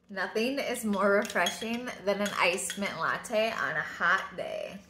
Nothing is more refreshing than an iced mint latte on a hot day.